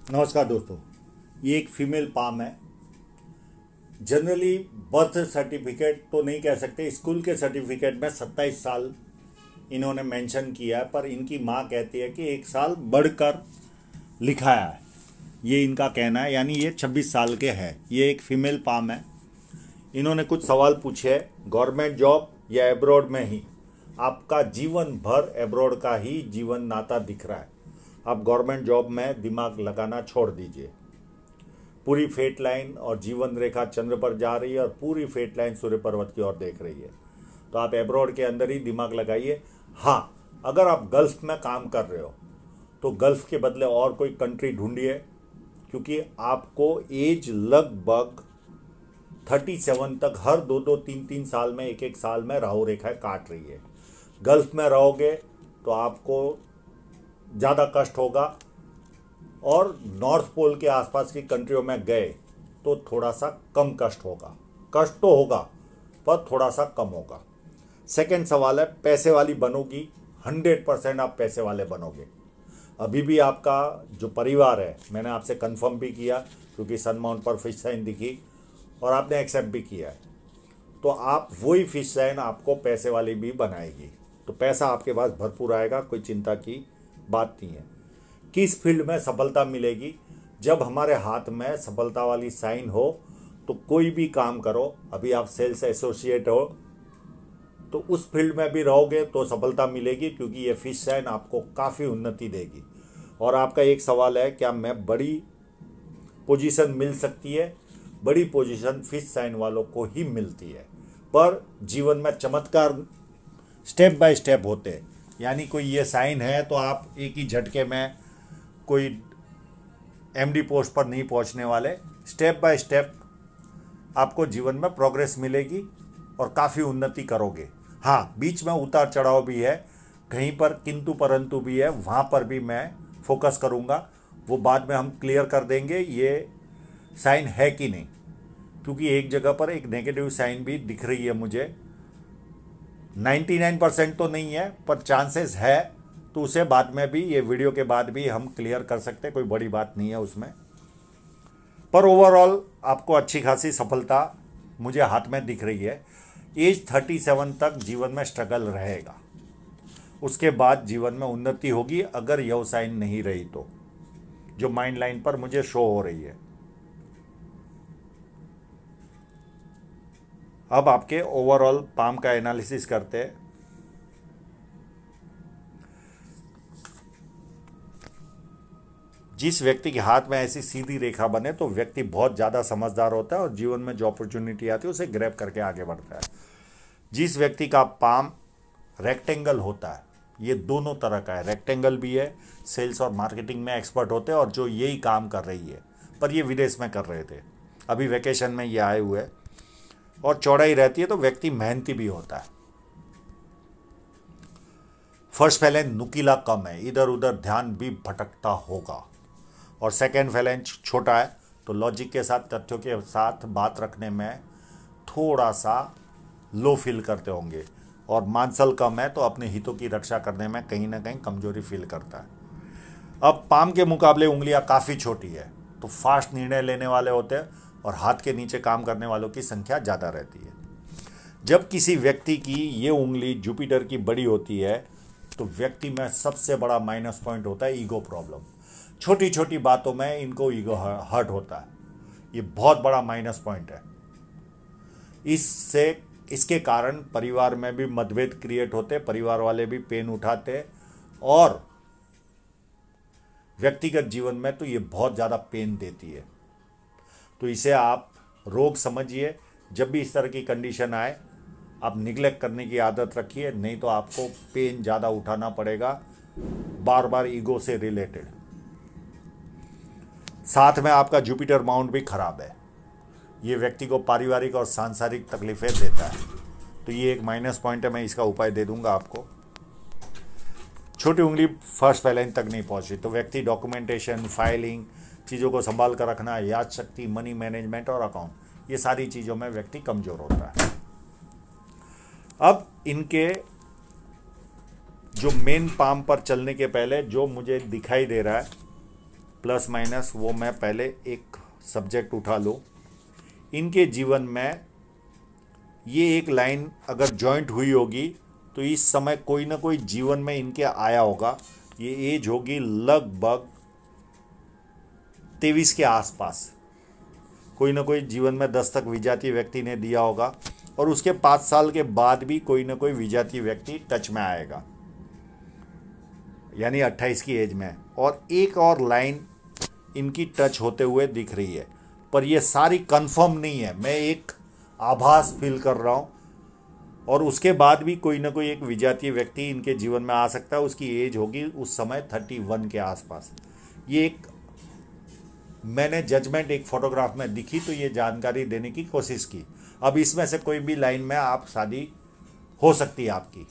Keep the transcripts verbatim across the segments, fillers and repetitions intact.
नमस्कार दोस्तों। ये एक फीमेल पाम है। जनरली बर्थ सर्टिफिकेट तो नहीं कह सकते, स्कूल के सर्टिफिकेट में सत्ताईस साल इन्होंने मेंशन किया है, पर इनकी माँ कहती है कि एक साल बढ़कर लिखा है। ये इनका कहना है, यानी ये छब्बीस साल के हैं। ये एक फीमेल पाम है। इन्होंने कुछ सवाल पूछे हैं, गवर्नमेंट जॉब या एब्रॉड में ही। आपका जीवन भर एब्रॉड का ही जीवन नाता दिख रहा है। आप गवर्नमेंट जॉब में दिमाग लगाना छोड़ दीजिए। पूरी फेट लाइन और जीवन रेखा चंद्र पर जा रही है और पूरी फेट लाइन सूर्य पर्वत की ओर देख रही है। तो आप एब्रॉड के अंदर ही दिमाग लगाइए। हाँ, अगर आप गल्फ में काम कर रहे हो तो गल्फ के बदले और कोई कंट्री ढूंढिए, क्योंकि आपको एज लगभग सैंतीस तक हर दो दो तीन तीन साल में एक एक साल में राहु रेखाएं काट रही है। गल्फ में रहोगे तो आपको ज़्यादा कष्ट होगा, और नॉर्थ पोल के आसपास की कंट्रियों में गए तो थोड़ा सा कम कष्ट होगा। कष्ट तो होगा पर थोड़ा सा कम होगा। सेकंड सवाल है, पैसे वाली बनोगी? हंड्रेड परसेंट आप पैसे वाले बनोगे। अभी भी आपका जो परिवार है, मैंने आपसे कंफर्म भी किया क्योंकि सन माउंट पर फिश साइन दिखी और आपने एक्सेप्ट भी किया है, तो आप वही फिश साइन आपको पैसे वाली भी बनाएगी। तो पैसा आपके पास भरपूर आएगा, कोई चिंता की बात नहीं है। किस फील्ड में सफलता मिलेगी? जब हमारे हाथ में सफलता वाली साइन हो तो कोई भी काम करो। अभी आप सेल्स एसोसिएट हो तो उस फील्ड में भी रहोगे तो सफलता मिलेगी, क्योंकि ये फिश साइन आपको काफ़ी उन्नति देगी। और आपका एक सवाल है, क्या मैं बड़ी पोजीशन मिल सकती है? बड़ी पोजीशन फिश साइन वालों को ही मिलती है, पर जीवन में चमत्कार स्टेप बाय स्टेप होते हैं। यानी कोई ये साइन है तो आप एक ही झटके में कोई एमडी पोस्ट पर नहीं पहुंचने वाले। स्टेप बाय स्टेप आपको जीवन में प्रोग्रेस मिलेगी और काफ़ी उन्नति करोगे। हाँ, बीच में उतार चढ़ाव भी है, कहीं पर किंतु परंतु भी है, वहाँ पर भी मैं फोकस करूँगा। वो बाद में हम क्लियर कर देंगे ये साइन है कि नहीं, क्योंकि एक जगह पर एक नेगेटिव साइन भी दिख रही है मुझे। निन्यानवे परसेंट तो नहीं है पर चांसेस है, तो उसे बाद में भी, ये वीडियो के बाद भी हम क्लियर कर सकते हैं। कोई बड़ी बात नहीं है उसमें। पर ओवरऑल आपको अच्छी खासी सफलता मुझे हाथ में दिख रही है। एज सैंतीस तक जीवन में स्ट्रगल रहेगा, उसके बाद जीवन में उन्नति होगी, अगर यह साइन नहीं रही तो, जो माइंड लाइन पर मुझे शो हो रही है। अब आपके ओवरऑल पाम का एनालिसिस करते हैं। जिस व्यक्ति के हाथ में ऐसी सीधी रेखा बने तो व्यक्ति बहुत ज़्यादा समझदार होता है और जीवन में जो अपॉर्चुनिटी आती है उसे ग्रैब करके आगे बढ़ता है। जिस व्यक्ति का पाम रेक्टेंगल होता है, ये दोनों तरह का है, रेक्टेंगल भी है, सेल्स और मार्केटिंग में एक्सपर्ट होते हैं, और जो यही काम कर रही है, पर ये विदेश में कर रहे थे, अभी वेकेशन में ये आए हुए, और चौड़ाई रहती है तो व्यक्ति मेहनती भी होता है। फर्स्ट फैलेंज नुकीला कम है, इधर उधर ध्यान भी भटकता होगा, और सेकेंड फैलेंज छोटा है तो लॉजिक के साथ, तथ्यों के साथ बात रखने में थोड़ा सा लो फील करते होंगे, और मांसल कम है तो अपने हितों की रक्षा करने में कहीं ना कहीं कमजोरी फील करता है। अब पाम के मुकाबले उंगलियां काफ़ी छोटी है तो फास्ट निर्णय लेने वाले होते हैं, और हाथ के नीचे काम करने वालों की संख्या ज़्यादा रहती है। जब किसी व्यक्ति की ये उंगली जुपिटर की बड़ी होती है तो व्यक्ति में सबसे बड़ा माइनस पॉइंट होता है ईगो प्रॉब्लम। छोटी छोटी बातों में इनको ईगो हर्ट होता है, ये बहुत बड़ा माइनस पॉइंट है। इससे इसके कारण परिवार में भी मतभेद क्रिएट होते, परिवार वाले भी पेन उठाते, और व्यक्तिगत जीवन में तो ये बहुत ज़्यादा पेन देती है। तो इसे आप रोग समझिए। जब भी इस तरह की कंडीशन आए आप निगलेक्ट करने की आदत रखिए, नहीं तो आपको पेन ज़्यादा उठाना पड़ेगा, बार बार ईगो से रिलेटेड। साथ में आपका जुपिटर माउंट भी खराब है, ये व्यक्ति को पारिवारिक और सांसारिक तकलीफें देता है, तो ये एक माइनस पॉइंट है। मैं इसका उपाय दे दूंगा आपको। छोटी उंगली फर्स्ट फैलेंज तक नहीं पहुंची तो व्यक्ति डॉक्यूमेंटेशन, फाइलिंग, चीज़ों को संभाल कर रखना, याद शक्ति, मनी मैनेजमेंट और अकाउंट, ये सारी चीज़ों में व्यक्ति कमज़ोर होता है। अब इनके जो मेन पाम पर चलने के पहले जो मुझे दिखाई दे रहा है प्लस माइनस वो मैं पहले एक सब्जेक्ट उठा लूँ। इनके जीवन में ये एक लाइन अगर जॉइंट हुई होगी तो इस समय कोई ना कोई जीवन में इनके आया होगा। ये एज होगी लगभग तेईस के आसपास। कोई ना कोई जीवन में दस्तक विजातीय व्यक्ति ने दिया होगा और उसके पाँच साल के बाद भी कोई ना कोई विजातीय व्यक्ति टच में आएगा, यानी अट्ठाईस की एज में। और एक और लाइन इनकी टच होते हुए दिख रही है, पर ये सारी कंफर्म नहीं है, मैं एक आभास फील कर रहा हूँ। और उसके बाद भी कोई ना कोई एक विजातीय व्यक्ति इनके जीवन में आ सकता है। उसकी एज होगी उस समय थर्टी वन के आसपास। ये एक मैंने जजमेंट एक फोटोग्राफ में दिखी तो ये जानकारी देने की कोशिश की। अब इसमें से कोई भी लाइन में आप शादी हो सकती है आपकी।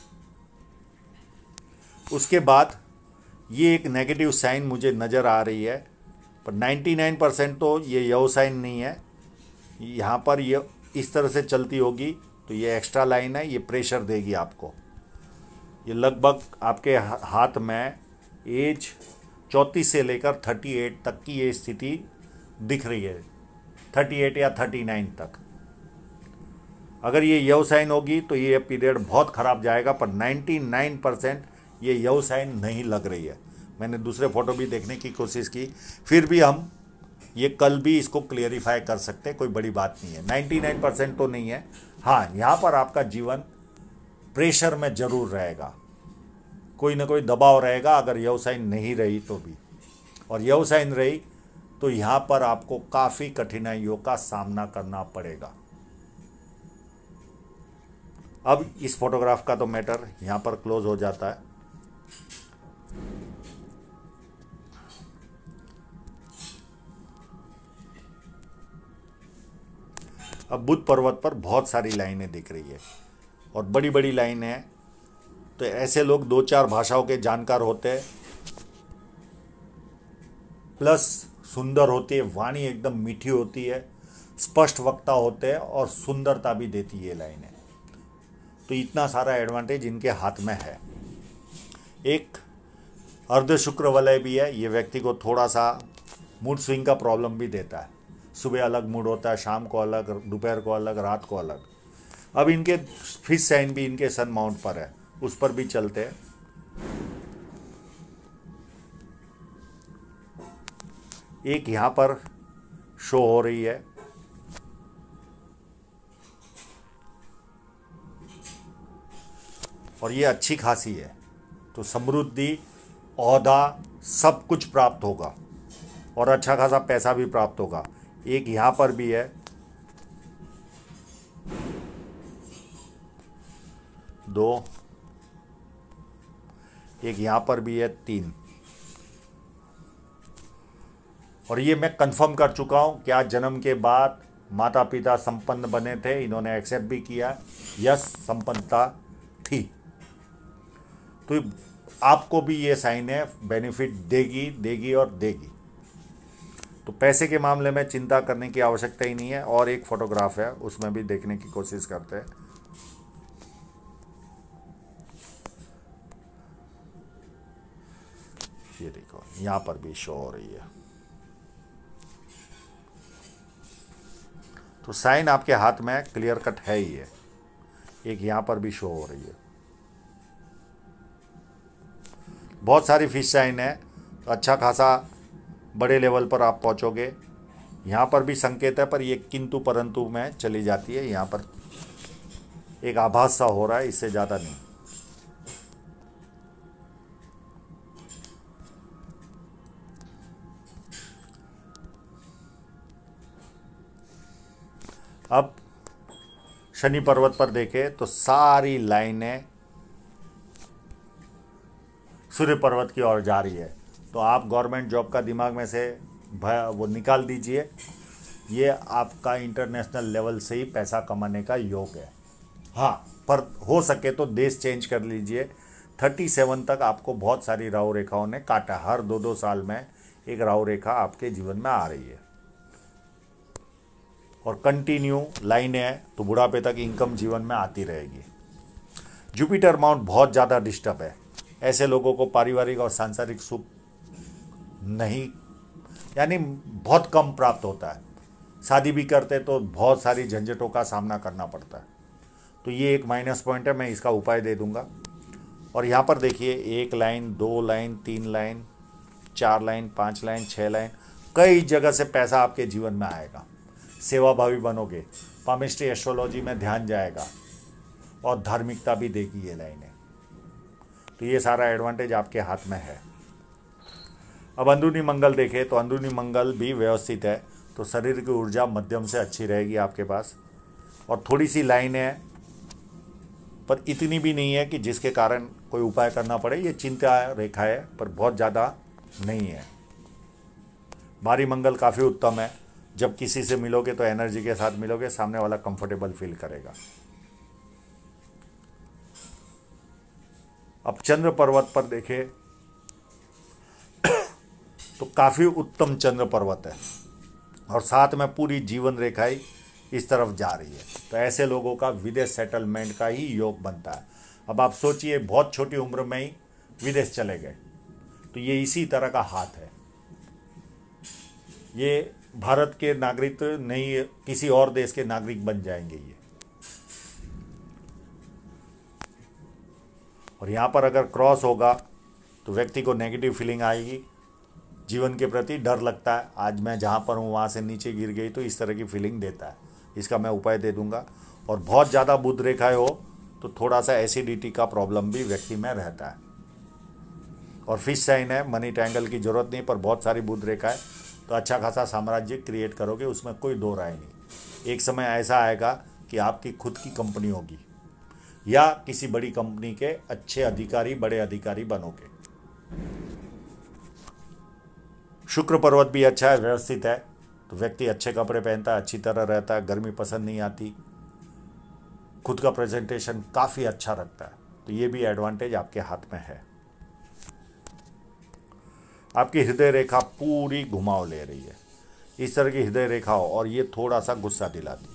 उसके बाद ये एक नेगेटिव साइन मुझे नज़र आ रही है, पर निन्यानवे परसेंट तो ये यव साइन नहीं है। यहाँ पर ये इस तरह से चलती होगी तो ये एक्स्ट्रा लाइन है, ये प्रेशर देगी आपको। ये लगभग आपके हाथ में एज चौंतीस से लेकर अड़तीस तक की ये स्थिति दिख रही है, अड़तीस या उनतालीस तक। अगर ये यव साइन होगी तो ये पीरियड बहुत ख़राब जाएगा, पर निन्यानवे परसेंट ये यव साइन नहीं लग रही है। मैंने दूसरे फोटो भी देखने की कोशिश की, फिर भी हम ये कल भी इसको क्लियरिफाई कर सकते हैं, कोई बड़ी बात नहीं है। निन्यानवे परसेंट तो नहीं है। हाँ, यहाँ पर आपका जीवन प्रेशर में ज़रूर रहेगा, कोई ना कोई दबाव रहेगा अगर यव साइन नहीं रही तो भी। और यव साइन रही तो यहाँ पर आपको काफ़ी कठिनाइयों का सामना करना पड़ेगा। अब इस फोटोग्राफ का तो मैटर यहाँ पर क्लोज हो जाता है। अब बुध पर्वत पर बहुत सारी लाइनें दिख रही है और बड़ी बड़ी लाइनें हैं। तो ऐसे लोग दो चार भाषाओं के जानकार होते हैं, प्लस सुंदर होती है, वाणी एकदम मीठी होती है, स्पष्ट वक्ता होते हैं और सुंदरता भी देती है ये लाइनें। तो इतना सारा एडवांटेज इनके हाथ में है। एक अर्ध शुक्र वलय भी है, ये व्यक्ति को थोड़ा सा मूड स्विंग का प्रॉब्लम भी देता है। सुबह अलग मूड होता है, शाम को अलग, दोपहर को अलग, रात को अलग। अब इनके फिश साइन भी इनके सन माउंट पर है, उस पर भी चलते हैं। एक यहाँ पर शो हो रही है, और ये अच्छी खासी है, तो समृद्धि, ओहदा सब कुछ प्राप्त होगा और अच्छा खासा पैसा भी प्राप्त होगा। एक यहाँ पर भी है, दो, एक यहाँ पर भी है, तीन। और ये मैं कंफर्म कर चुका हूँ, क्या जन्म के बाद माता पिता संपन्न बने थे, इन्होंने एक्सेप्ट भी किया, यस संपन्नता थी। तो आपको भी ये साइन है, बेनिफिट देगी देगी और देगी। तो पैसे के मामले में चिंता करने की आवश्यकता ही नहीं है। और एक फोटोग्राफ है, उसमें भी देखने की कोशिश करते हैं। ये देखो, यहाँ पर भी शो हो रही है। तो साइन आपके हाथ में क्लियर कट है ही है। एक यहाँ पर भी शो हो रही है। बहुत सारी फिश साइन है, तो अच्छा खासा बड़े लेवल पर आप पहुंचोगे। यहाँ पर भी संकेत है, पर ये किंतु परंतु में चली जाती है। यहाँ पर एक आभास सा हो रहा है, इससे ज़्यादा नहीं। अब शनि पर्वत पर देखें तो सारी लाइनें सूर्य पर्वत की ओर जा रही है। तो आप गवर्नमेंट जॉब का दिमाग में से वो निकाल दीजिए। ये आपका इंटरनेशनल लेवल से ही पैसा कमाने का योग है। हाँ, पर हो सके तो देश चेंज कर लीजिए। सैंतीस तक आपको बहुत सारी राहु रेखाओं ने काटा। हर दो दो साल में एक राहु रेखा आपके जीवन में आ रही है और कंटिन्यू लाइनें है, तो बुढ़ापे तक इनकम जीवन में आती रहेगी। जुपिटर माउंट बहुत ज़्यादा डिस्टर्ब है। ऐसे लोगों को पारिवारिक और सांसारिक सुख नहीं, यानी बहुत कम प्राप्त होता है। शादी भी करते तो बहुत सारी झंझटों का सामना करना पड़ता है। तो ये एक माइनस पॉइंट है, मैं इसका उपाय दे दूंगा। और यहाँ पर देखिए, एक लाइन, दो लाइन, तीन लाइन, चार लाइन, पाँच लाइन, छः लाइन, कई जगह से पैसा आपके जीवन में आएगा। सेवाभावी बनोगे, पामिस्ट्री एस्ट्रोलॉजी में ध्यान जाएगा और धार्मिकता भी देगी ये लाइनें। तो ये सारा एडवांटेज आपके हाथ में है। अब अंदरूनी मंगल देखें तो अंदरूनी मंगल भी व्यवस्थित है, तो शरीर की ऊर्जा मध्यम से अच्छी रहेगी आपके पास। और थोड़ी सी लाइन है, पर इतनी भी नहीं है कि जिसके कारण कोई उपाय करना पड़े। ये चिंता रेखा है, पर बहुत ज़्यादा नहीं है। भारी मंगल काफ़ी उत्तम है। जब किसी से मिलोगे तो एनर्जी के साथ मिलोगे, सामने वाला कंफर्टेबल फील करेगा। अब चंद्र पर्वत पर देखें तो काफ़ी उत्तम चंद्र पर्वत है और साथ में पूरी जीवन रेखाएं इस तरफ जा रही है। तो ऐसे लोगों का विदेश सेटलमेंट का ही योग बनता है। अब आप सोचिए, बहुत छोटी उम्र में ही विदेश चले गए, तो ये इसी तरह का हाथ है। ये भारत के नागरिक नहीं, किसी और देश के नागरिक बन जाएंगे ये। और यहाँ पर अगर क्रॉस होगा तो व्यक्ति को नेगेटिव फीलिंग आएगी, जीवन के प्रति डर लगता है। आज मैं जहाँ पर हूँ वहाँ से नीचे गिर गई, तो इस तरह की फीलिंग देता है। इसका मैं उपाय दे दूंगा। और बहुत ज़्यादा बुध रेखाएं हो तो थोड़ा सा एसिडिटी का प्रॉब्लम भी व्यक्ति में रहता है। और फिश साइन है, मनी ट्रायंगल की जरूरत नहीं, पर बहुत सारी बुध रेखा है तो अच्छा खासा साम्राज्य क्रिएट करोगे, उसमें कोई दो राय नहीं। एक समय ऐसा आएगा कि आपकी खुद की कंपनी होगी या किसी बड़ी कंपनी के अच्छे अधिकारी, बड़े अधिकारी बनोगे। शुक्र पर्वत भी अच्छा है, व्यवस्थित है, तो व्यक्ति अच्छे कपड़े पहनता है, अच्छी तरह रहता है, गर्मी पसंद नहीं आती, खुद का प्रेजेंटेशन काफ़ी अच्छा रखता है। तो ये भी एडवांटेज आपके हाथ में है। आपकी हृदय रेखा पूरी घुमाव ले रही है, इस तरह की हृदय रेखा हो और ये थोड़ा सा गुस्सा दिलाती है।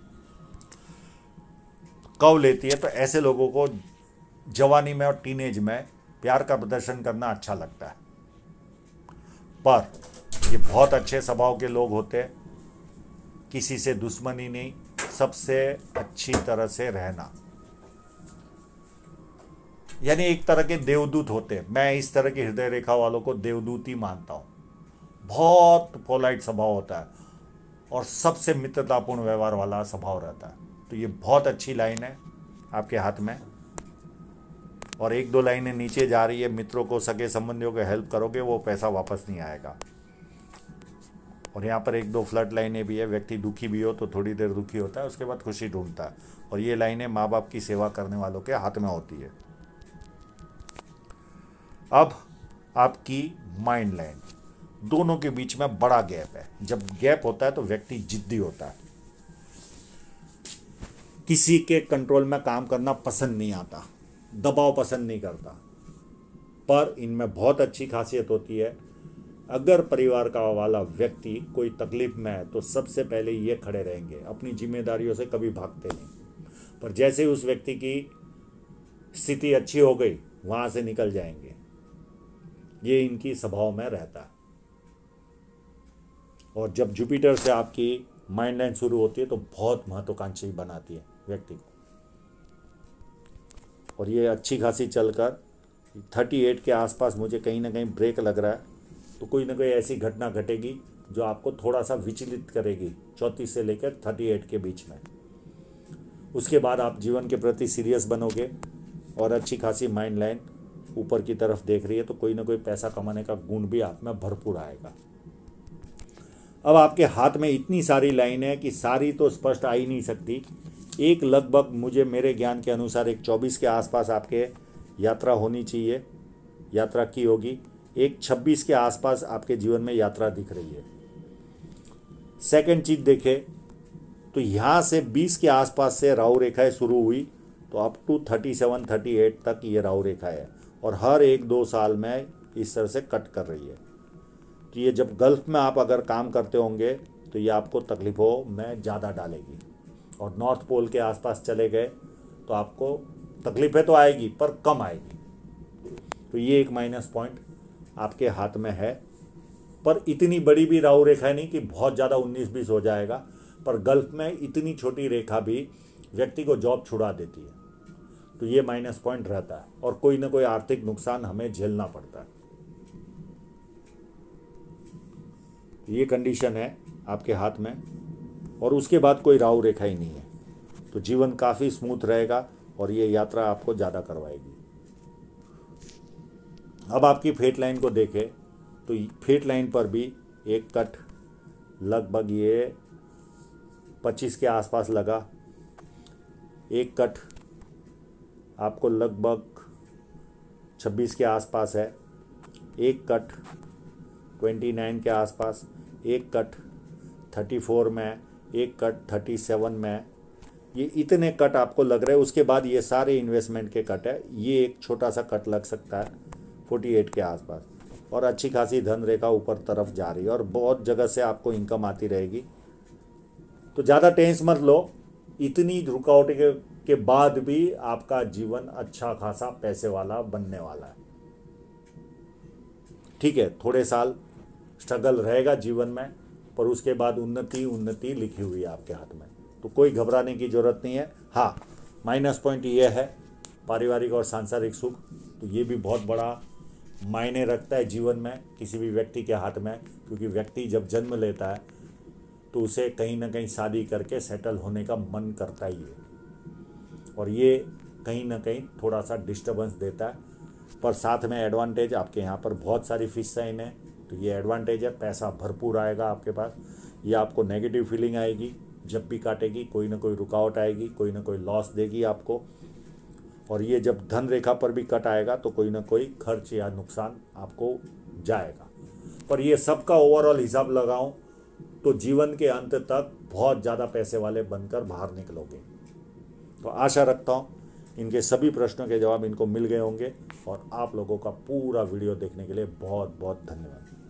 कब लेती है? तो ऐसे लोगों को जवानी में और टीनेज में प्यार का प्रदर्शन करना अच्छा लगता है, पर ये बहुत अच्छे स्वभाव के लोग होते हैं, किसी से दुश्मनी नहीं, सबसे अच्छी तरह से रहना, यानी एक तरह के देवदूत होते हैं। मैं इस तरह की हृदय रेखा वालों को देवदूत ही मानता हूँ। बहुत पोलाइट स्वभाव होता है और सबसे मित्रतापूर्ण व्यवहार वाला स्वभाव रहता है। तो ये बहुत अच्छी लाइन है आपके हाथ में। और एक दो लाइनें नीचे जा रही है, मित्रों को, सगे संबंधियों को हेल्प करोगे, वो पैसा वापस नहीं आएगा। और यहाँ पर एक दो फ्लड लाइनें भी है, व्यक्ति दुखी भी हो तो थोड़ी देर दुखी होता है, उसके बाद खुशी ढूंढता है। और ये लाइनें माँ बाप की सेवा करने वालों के हाथ में होती है। अब आपकी माइंड लाइन, दोनों के बीच में बड़ा गैप है। जब गैप होता है तो व्यक्ति जिद्दी होता है, किसी के कंट्रोल में काम करना पसंद नहीं आता, दबाव पसंद नहीं करता। पर इनमें बहुत अच्छी खासियत होती है, अगर परिवार का वाला व्यक्ति कोई तकलीफ में है तो सबसे पहले ये खड़े रहेंगे, अपनी जिम्मेदारियों से कभी भागते नहीं। पर जैसे उस व्यक्ति की स्थिति अच्छी हो गई, वहाँ से निकल जाएंगे। ये इनकी स्वभाव में रहता है। और जब जुपिटर से आपकी माइंड लाइन शुरू होती है तो बहुत महत्वाकांक्षी बनाती है व्यक्ति को। और ये अच्छी खासी चलकर अड़तीस के आसपास मुझे कहीं ना कहीं ब्रेक लग रहा है, तो कोई ना कोई ऐसी घटना घटेगी जो आपको थोड़ा सा विचलित करेगी चौंतीस से लेकर अड़तीस के बीच में। उसके बाद आप जीवन के प्रति सीरियस बनोगे और अच्छी खासी माइंड लाइन ऊपर की तरफ देख रही है, तो कोई ना कोई पैसा कमाने का गुण भी आप में भरपूर आएगा। अब आपके हाथ में इतनी सारी लाइन है कि सारी तो स्पष्ट आ ही नहीं सकती। एक लगभग मुझे मेरे ज्ञान के अनुसार एक चौबीस के आसपास आपके यात्रा होनी चाहिए, यात्रा की होगी। एक छब्बीस के आसपास आपके जीवन में यात्रा दिख रही है। सेकंड चीज देखें तो यहाँ से बीस के आसपास से राहु रेखाएं शुरू हुई, तो अप टू सैंतीस अड़तीस तक ये राहु रेखा है और हर एक दो साल में इस तरह से कट कर रही है। तो ये जब गल्फ में आप अगर काम करते होंगे तो ये आपको तकलीफ़ों में ज़्यादा डालेगी। और नॉर्थ पोल के आसपास चले गए तो आपको तकलीफ़ें तो आएगी पर कम आएगी। तो ये एक माइनस पॉइंट आपके हाथ में है। पर इतनी बड़ी भी राहु रेखा नहीं कि बहुत ज़्यादा उन्नीस बीस हो जाएगा, पर गल्फ में इतनी छोटी रेखा भी व्यक्ति को जॉब छुड़ा देती है, तो ये माइनस पॉइंट रहता है और कोई ना कोई आर्थिक नुकसान हमें झेलना पड़ता है। ये कंडीशन है आपके हाथ में, और उसके बाद कोई राहु रेखा ही नहीं है, तो जीवन काफ़ी स्मूथ रहेगा और ये यात्रा आपको ज़्यादा करवाएगी। अब आपकी फेट लाइन को देखें तो फेट लाइन पर भी एक कट लगभग ये पच्चीस के आसपास लगा, एक कट आपको लगभग छब्बीस के आसपास है, एक कट उनतीस के आसपास, एक कट चौंतीस में, एक कट सैंतीस में। ये इतने कट आपको लग रहे हैं। उसके बाद ये सारे इन्वेस्टमेंट के कट है, ये एक छोटा सा कट लग सकता है अड़तालीस के आसपास, और अच्छी खासी धन रेखा ऊपर तरफ जा रही है और बहुत जगह से आपको इनकम आती रहेगी। तो ज़्यादा टेंस मत लो, इतनी रुकावट के, के बाद भी आपका जीवन अच्छा खासा पैसे वाला बनने वाला है। ठीक है, थोड़े साल स्ट्रगल रहेगा जीवन में, पर उसके बाद उन्नति उन्नति लिखी हुई है आपके हाथ में, तो कोई घबराने की ज़रूरत नहीं है। हाँ, माइनस पॉइंट ये है पारिवारिक और सांसारिक सुख, तो ये भी बहुत बड़ा मायने रखता है जीवन में किसी भी व्यक्ति के हाथ में, क्योंकि व्यक्ति जब जन्म लेता है तो उसे कहीं ना कहीं शादी करके सेटल होने का मन करता ही है, और ये कहीं ना कहीं थोड़ा सा डिस्टर्बेंस देता है। पर साथ में एडवांटेज, आपके यहाँ पर बहुत सारी फिश साइन है, तो ये एडवांटेज है, पैसा भरपूर आएगा आपके पास। ये आपको नेगेटिव फीलिंग आएगी जब भी काटेगी, कोई ना कोई रुकावट आएगी, कोई ना कोई लॉस देगी आपको। और ये जब धन रेखा पर भी कट आएगा तो कोई ना कोई खर्च या नुकसान आपको जाएगा। पर ये सबका ओवरऑल हिसाब लगाऊं तो जीवन के अंत तक बहुत ज़्यादा पैसे वाले बनकर बाहर निकलोगे। तो आशा रखता हूँ इनके सभी प्रश्नों के जवाब इनको मिल गए होंगे, और आप लोगों का पूरा वीडियो देखने के लिए बहुत बहुत धन्यवाद।